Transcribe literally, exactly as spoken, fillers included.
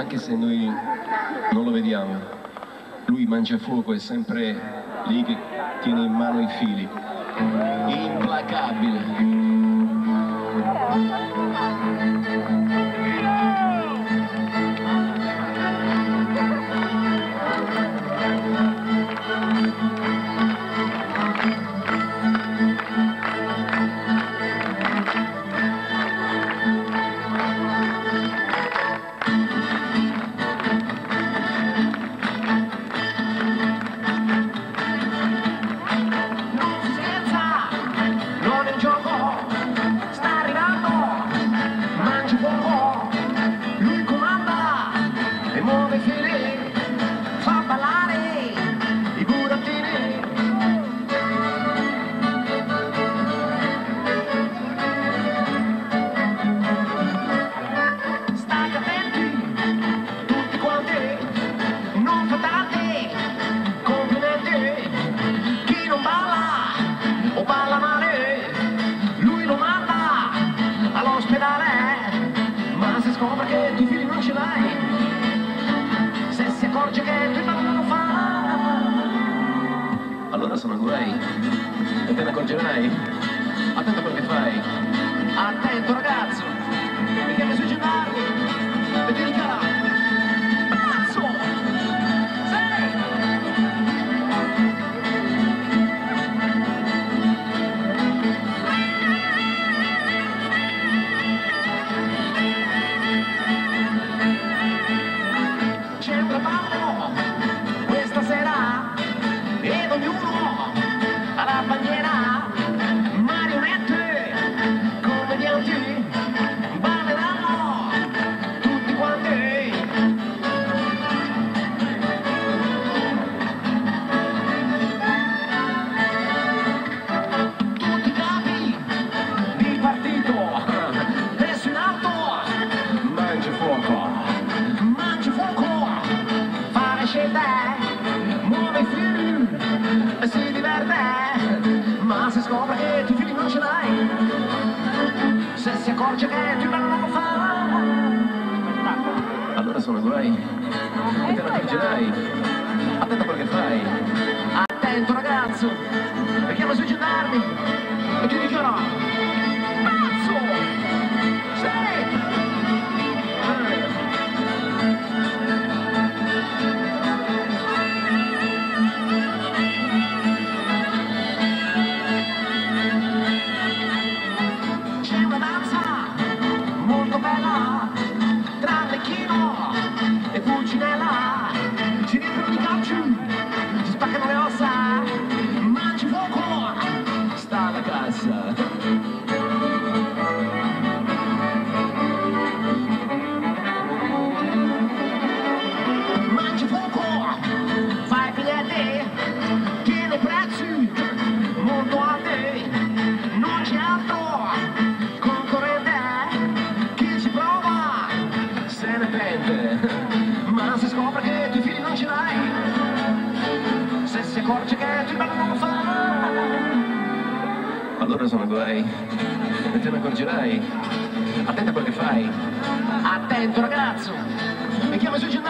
anche se noi non lo vediamo. Lui mangia fuoco, è sempre lì che tiene in mano i fili. Implacabile. Allora sono guai e te ne accorgerai. Attento a quello che fai. Attento ragazzo, mi chiami sui gendarmi e ti dichiara pazzo! Sei! C'è un ballo questa sera ed ognuno alla bandiera, marionette, commedianti, balleranno tutti quanti. Tutti i capi di partito, adesso in alto, mangia fuoco, mangia fuoco, fare scelte, muove i fili e si diverte, ma se scopre che tu fili non ce l'hai, se si accorge che tu non lo fa, allora sono guai e te ne accorgerai. Attento a quello che fai. Attento ragazzo, e chiama sui gendarmi e ti dicono pazzo! Sei! e Pulcinella ci riempiono di calci, ci spaccano le ossa, mangi fuoco, sta alla cassa. Mangi fuoco, fai biglietti, tieni prezzi molto alti, non c'è altro concorrente, chi ci prova se ne pente. Ma se scopre che tu i figli non ce l'hai, se si accorge che tu non lo fa, allora sono guai e te ne accorgerai. Attento a quello che fai. Attento ragazzo, mi chiama sui